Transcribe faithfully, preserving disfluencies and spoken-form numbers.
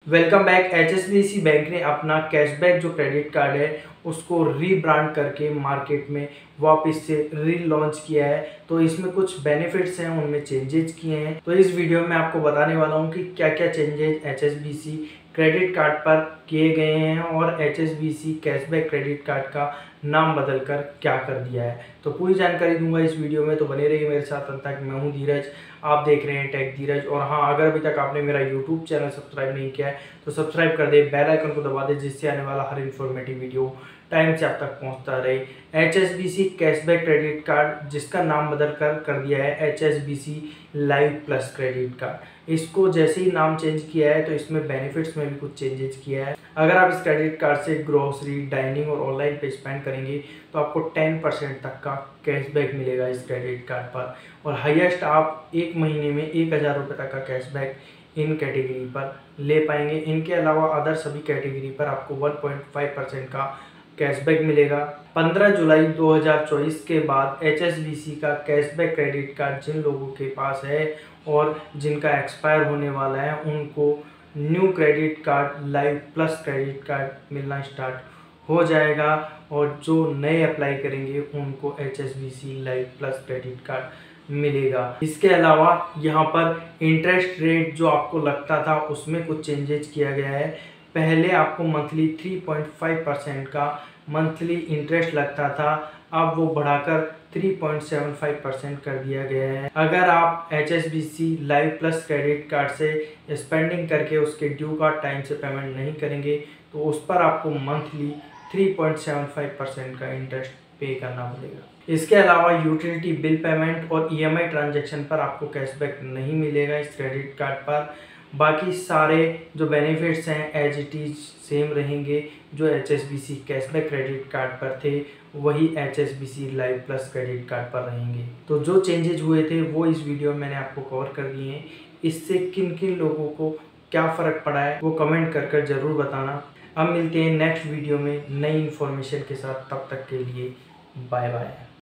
Welcome back. HSBC bank ने अपना cashback जो क्रेडिट कार्ड है उसको रीब्रांड करके मार्केट में वापस से रीलॉन्च किया है। तो इसमें कुछ बेनिफिट्स हैं, उनमें चेंजेस किए हैं। तो इस वीडियो में आपको बताने वाला हूं कि क्या क्या चेंजेस एचएसबीसी क्रेडिट कार्ड पर किए गए हैं और एचएसबीसी कैशबैक क्रेडिट कार्ड का नाम बदलकर क्या कर दिया है। तो पूरी जानकारी दूंगा इस वीडियो में, तो बने रहिए मेरे साथ अंत तक। मैं हूं धीरज, आप देख रहे हैं टेक धीरज। और हाँ, अगर अभी तक आपने मेरा यूट्यूब चैनल सब्सक्राइब नहीं किया है तो सब्सक्राइब कर दे, बेल आइकन को दबा दे, जिससे आने वाला हर इन्फॉर्मेटिव वीडियो टाइम से आप तक पहुंचता रहे। एचएसबीसी कैशबैक क्रेडिट कार्ड, जिसका नाम बदल कर कर दिया है HSBC live plus credit card. इसको जैसे ही नाम चेंज किया है तो इसमें बेनिफिट्स में भी कुछ चेंजेस किया है। अगर आप इस क्रेडिट कार्ड से ग्रोसरी, डाइनिंग और ऑनलाइन पे स्पेंड करेंगे तो आपको टेन परसेंट तक का कैशबैक मिलेगा इस क्रेडिट कार्ड पर। और हाईएस्ट आप एक महीने में एक हज़ार रुपये तक का कैशबैक इन कैटेगरी पर ले पाएंगे। इनके अलावा अदर सभी कैटेगरी पर आपको वन पॉइंट फाइव परसेंट का कैशबैक मिलेगा। पंद्रह जुलाई दो हज़ार चौबीस के बाद एचएसबीसी का कैशबैक क्रेडिट कार्ड जिन लोगों के पास है और जिनका एक्सपायर होने वाला है, उनको new credit card live plus credit card मिलना स्टार्ट हो जाएगा। और जो नए अप्लाई करेंगे उनको HSBC live plus credit card मिलेगा। इसके अलावा यहाँ पर इंटरेस्ट रेट जो आपको लगता था उसमें कुछ चेंजेस किया गया है। पहले आपको monthly three point five percent का मंथली इंटरेस्ट लगता था, अब वो बढ़ाकर three point seven five percent कर दिया गया है। अगर आप HSBC live plus credit card से स्पेंडिंग करके उसके ड्यू का टाइम से पेमेंट नहीं करेंगे तो उस पर आपको monthly three point seven five percent का इंटरेस्ट पे करना पड़ेगा। इसके अलावा यूटिलिटी बिल पेमेंट और ईएमआई ट्रांजैक्शन पर आपको कैशबैक नहीं मिलेगा इस क्रेडिट कार्ड पर। बाकी सारे जो बेनिफिट्स हैं एज इट इज सेम रहेंगे। जो एचएसबीसी कैशबैक क्रेडिट कार्ड पर थे वही HSBC live plus credit card पर रहेंगे। तो जो चेंजेज हुए थे वो इस वीडियो में मैंने आपको कवर कर दिए हैं। इससे किन किन लोगों को क्या फ़र्क पड़ा है वो कमेंट कर कर ज़रूर बताना। अब मिलते हैं नेक्स्ट वीडियो में नई इन्फॉर्मेशन के साथ, तब तक के लिए बाय बाय।